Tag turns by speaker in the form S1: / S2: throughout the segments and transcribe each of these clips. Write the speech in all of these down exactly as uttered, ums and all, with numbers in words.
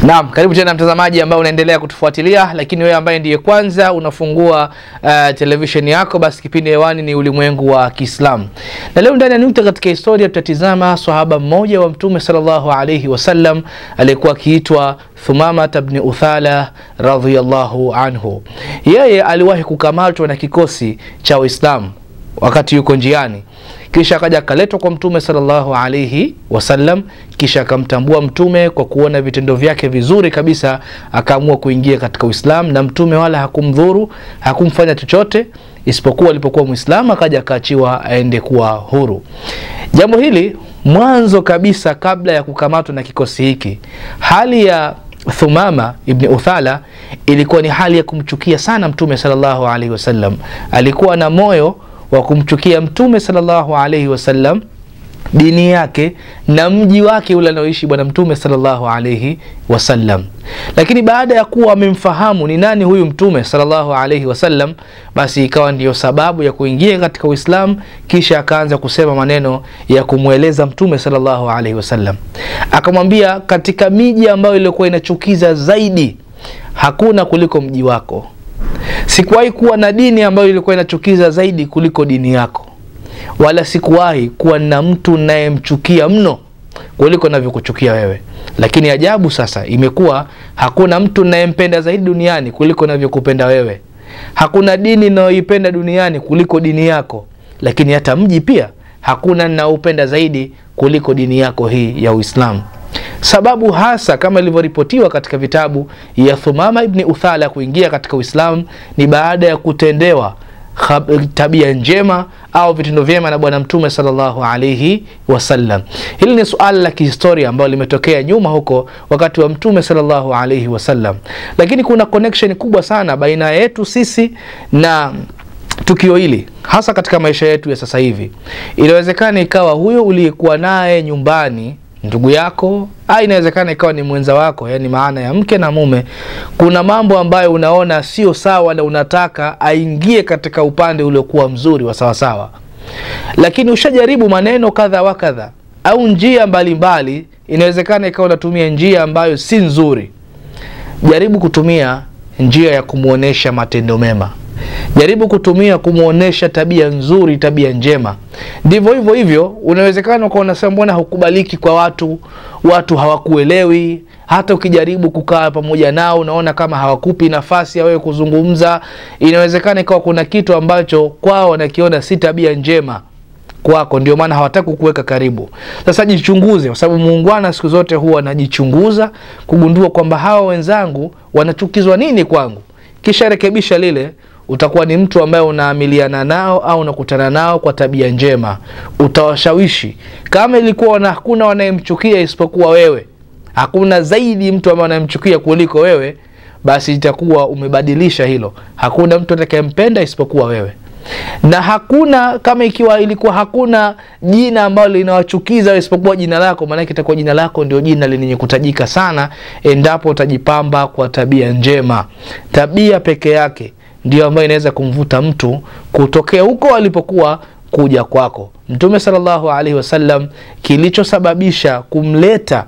S1: Naam, karibu tena mtazamaji ambao unaendelea kutufuatilia, lakini wewe ambaye ndiye kwanza unafungua uh, television yako, basi kipindi hewani ni Ulimwengu wa Kiislamu. Na leo ndani ya nukta katika historia tutatizama sahaba mmoja wa Mtume sallallahu alayhi wasallam aliyekuwa akiitwa Thumama ibn Uthala radhiyallahu anhu. Yeye aliwahi kukamatwa na kikosi cha Waislamu wakati yuko njiani, kisha akaja akaletwa kwa Mtume sallallahu alayhi wasallam, kisha akamtambua Mtume kwa kuona vitendo vyake vizuri kabisa, akaamua kuingia katika Uislamu, na Mtume wala hakumdhuru, hakumfanya chochote, isipokuwa alipokuwa Muislamu akaja akaachiwa aende kuwa huru. Jambo hili mwanzo kabisa, kabla ya kukamatwa na kikosi hiki, hali ya Thumama ibn Uthala ilikuwa ni hali ya kumchukia sana Mtume sallallahu alayhi wasallam. Alikuwa na moyo wa kumchukia Mtume sallallahu alayhi wasallam, dini yake na mji wake ule anaoishi bwana Mtume sallallahu alayhi wasallam. Lakini baada ya kuwa amemfahamu ni nani huyu Mtume sallallahu alayhi wasallam, basi ikawa ndiyo sababu ya kuingia katika Uislamu. Kisha akaanza kusema maneno ya kumweleza Mtume sallallahu alayhi wasallam, akamwambia, katika miji ambayo ilikuwa inachukiza zaidi hakuna kuliko mji wako. Sikuwahi kuwa na dini ambayo ilikuwa inachukiza zaidi kuliko dini yako, wala sikuwahi kuwa na mtu nayemchukia mno kuliko navyokuchukia wewe. Lakini ajabu sasa imekuwa hakuna mtu nayempenda zaidi duniani kuliko navyokupenda wewe. Hakuna dini ninayoipenda duniani kuliko dini yako, lakini hata mji pia hakuna ninaupenda zaidi kuliko dini yako hii ya Uislamu. Sababu hasa kama ilivyoripotiwa katika vitabu ya Thumama ibn Uthala kuingia katika Uislamu ni baada ya kutendewa tabia njema au vitendo vyema na bwana Mtume sallallahu alayhi wasallam. Hili ni suala la kihistoria ambalo limetokea nyuma huko wakati wa Mtume sallallahu alayhi wasallam, lakini kuna connection kubwa sana baina yetu sisi na tukio hili, hasa katika maisha yetu ya sasa hivi. Inawezekana ikawa huyo uliyekuwa naye nyumbani ndugu yako, au inawezekana ikawa ni mwenza wako, yani maana ya mke na mume. Kuna mambo ambayo unaona sio sawa na unataka aingie katika upande uliokuwa mzuri wa sawa sawa, lakini ushajaribu maneno kadha wa kadha au njia mbalimbali. Inawezekana ikawa unatumia njia ambayo si nzuri. Jaribu kutumia njia ya kumuonesha matendo mema, jaribu kutumia kumuonesha tabia nzuri, tabia njema. Ndivyo hivyo hivyo unawezekana kwa unasema mbona hukubaliki kwa watu, watu hawakuelewi. Hata ukijaribu kukaa pamoja nao unaona kama hawakupi nafasi ya wewe kuzungumza. Inawezekana ikawa kuna kitu ambacho kwao wanakiona si tabia njema kwako, ndio maana hawataka kukuweka karibu. Sasa jichunguze, kwa sababu muungwana siku zote huwa anajichunguza kugundua kwamba hawa wenzangu wanachukizwa nini kwangu, kisha rekebisha lile. Utakuwa ni mtu ambaye unaamiliana nao au unakutana nao kwa tabia njema, utawashawishi. Kama ilikuwa na hakuna wanayemchukia isipokuwa wewe, hakuna zaidi mtu ambaye anayemchukia kuliko wewe, basi itakuwa umebadilisha hilo. Hakuna mtu atakayempenda isipokuwa wewe. Na hakuna, kama ikiwa ilikuwa hakuna jina ambalo linawachukiza isipokuwa jina lako, maana itakuwa jina lako ndio jina lenye kutajika sana endapo utajipamba kwa tabia njema. Tabia peke yake ndio ambayo inaweza kumvuta mtu kutokea huko alipokuwa kuja kwako. Mtume sallallahu alaihi wasallam kilichosababisha kumleta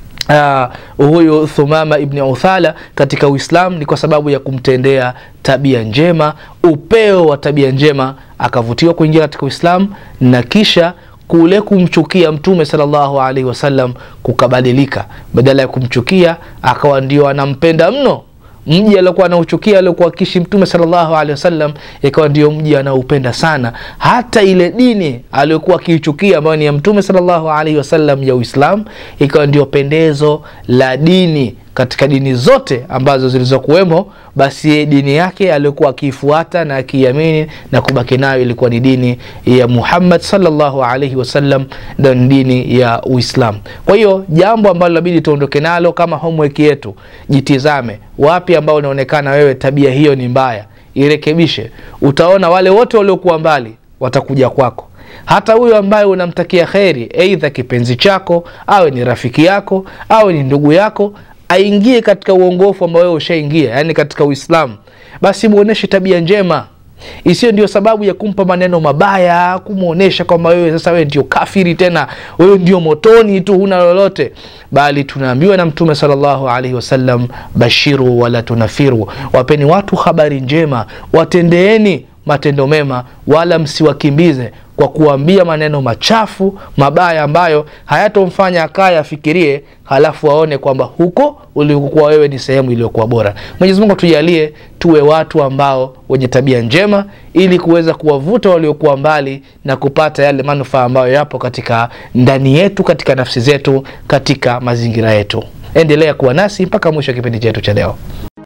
S1: Uh, huyu Thumama ibn Uthala katika Uislamu ni kwa sababu ya kumtendea tabia njema, upeo wa tabia njema, akavutiwa kuingia katika Uislamu, na kisha kule kumchukia Mtume sallallahu alaihi wasallam kukabadilika. Badala ya kumchukia akawa ndio anampenda mno. Mji aliokuwa anauchukia aliokuwa kishi Mtume sallallahu alaihi wasallam ikawa ndio mji anaupenda sana. Hata ile dini aliyokuwa akiichukia ambayo ni ya Mtume sallallahu alaihi wasallam ya Uislamu ikawa ndio pendezo la dini katika dini zote ambazo zilizokuwemo. Basi dini yake aliyokuwa akifuata na akiamini na kubaki nayo ilikuwa ni dini ya Muhammad sallallahu alaihi wasallam, na dini ya Uislamu. Kwa hiyo jambo ambalo labidi tuondoke nalo kama homework yetu, jitizame wapi ambao unaonekana wewe tabia hiyo ni mbaya, irekebishe. Utaona wale wote waliokuwa mbali watakuja kwako. Hata huyo ambaye unamtakia khairi, aidha kipenzi chako, awe ni rafiki yako, awe ni ndugu yako, aingie katika uongofu ambao wewe ushaingia, yani katika Uislamu, basi muoneshe tabia njema. Isiyo ndio sababu ya kumpa maneno mabaya, kumuonesha kwamba wewe sasa wewe ndio kafiri tena, wewe ndio motoni tu, huna lolote. Bali tunaambiwa na Mtume sallallahu alaihi wasallam, bashiru wala tunafiru, wapeni watu habari njema, watendeeni matendo mema, wala msiwakimbize kwa kuambia maneno machafu mabaya ambayo hayatomfanya akaya afikirie halafu waone kwamba huko ulikokuwa wewe ni sehemu iliyokuwa bora. Mwenyezi Mungu tujalie tuwe watu ambao wenye tabia njema, ili kuweza kuwavuta waliokuwa mbali na kupata yale manufaa ambayo yapo katika ndani yetu, katika nafsi zetu, katika mazingira yetu. Endelea kuwa nasi mpaka mwisho kipindi chetu cha leo.